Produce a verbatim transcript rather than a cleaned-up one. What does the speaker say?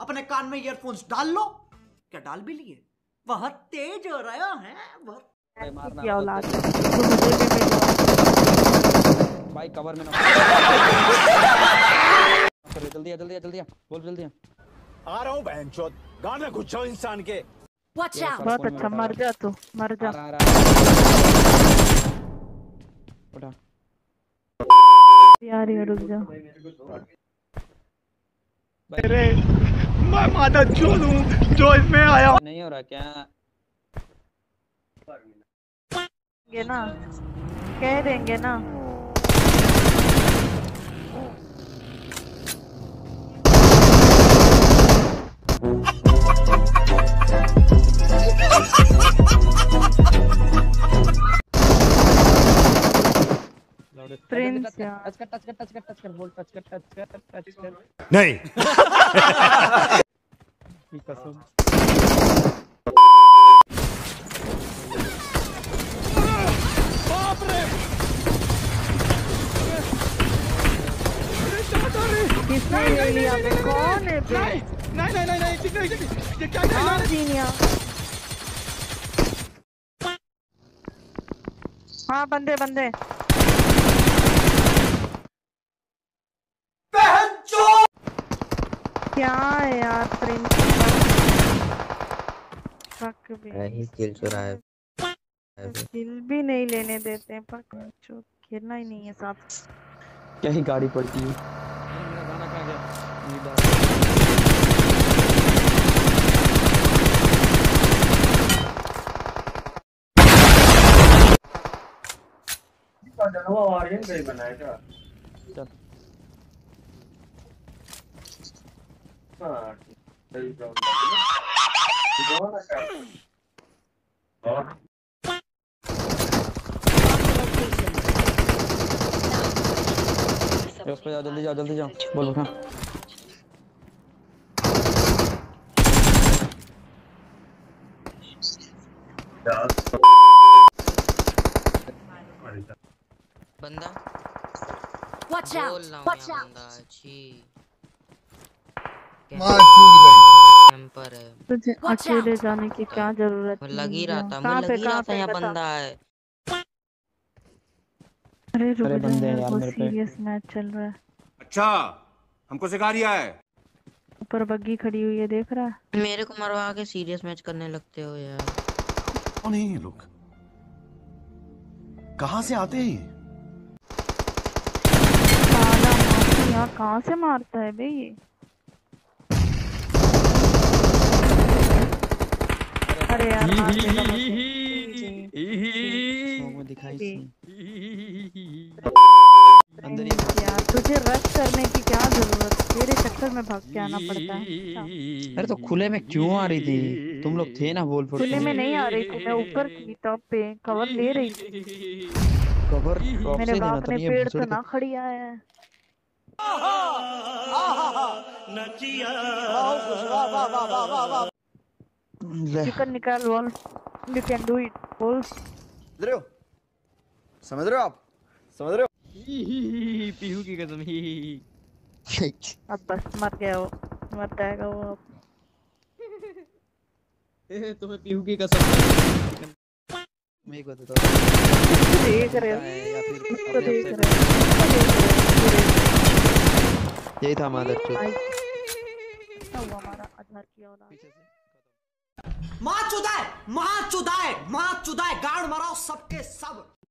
अपने कान में ईयरफोन्स डाल लो। क्या डाल भी लिए? वह तेज हो रहा है वह। क्या औलाद है भाई, कवर में ना। जल्दी आ, जल्दी आ, जल्दी आ, बोल जल्दी आ। आ रहा हूँ बहनचोद, गाना गुच्छो इंसान के। बहुत अच्छा, मर जा तू, मर जा। उठा यार ये रुक जा। अरे मैं माता चोद हूँ जो इसमें आया। नहीं हो रहा क्या? ये ना कह देंगे ना। प्रिंस यार, टच कर, टच कर, टच कर, टच कर, बोल टच कर, टच कर, टच कर। नहीं कसम। किसने ले लिया? कौन है? नहीं नहीं नहीं नहीं ठीक नहीं ठीक ये क्या हाँ जीनिया। हाँ बंदे बंदे। क्या है यार प्रिंस? यही किल चुरा है। किल भी नहीं लेने देते हैं, पर खेलना ही नहीं है साथ। क्या ही गाड़ी पड़ती है। मेरा गाना कहाँ गया? बनाएगा। चल हाँ सही ग्राउंड और उस पे जाओ, जल्दी जाओ, जल्दी जाओ, बोलो हाँ। बंदा Watch out! Watch out! बंदा अच्छी मार चूक गई। कैंपर है। तुझे अकेले जाने की क्या जरूरत? लग ही रहा था, मुझे लग ही रहा था यहाँ बंदा है। अरे रुक अरे बंदे जा, यार वो मेरे पे। सीरियस मैच चल रहा है। अच्छा हमको सिखा रिया है। ऊपर बग्गी खड़ी हुई है, देख रहा है? मेरे को मरवा के सीरियस मैच करने लगते हो यार। कौन है ये लोग? कहाँ से आते हैं? साला माफी यहाँ कहाँ से मारता है बे ये? अरे यार मार देगा वो दिखाई सी। अंदर यार, तुझे रश करने की क्या जरूरत? तेरे चक्कर में भाग के आना पड़ता है। अरे तो खुले में क्यों आ रही थी? तुम लोग थे ना बोल। खुले में नहीं आ रही थी, मैं ऊपर थी, टॉप पे कवर ले रही थी। कवर ड्रॉप मेरे से देना बाप था। ने ये पेड़ भसड़ तो के- ना खड़ी आया है। ले। चिकन निकाल बोल, यू कैन डू इट बोल। समझ रहे हो? समझ रहे हो आप? समझ रहे हो? पीहू की कसम। अब बस मर गया वो, मर जाएगा वो अब। तुम्हें पीहू की कसम। मैं एक बात बताऊं, देख रहे हो? या फिर इसको अपने देख आप रहे हो? इसको देख रहे हो? यही था हमारा चुप। क्या हुआ हमारा आधार की औलाद? माँ चुदाए, माँ चुदाए, माँ चुदाए, गाड़ मराओ सबके सब।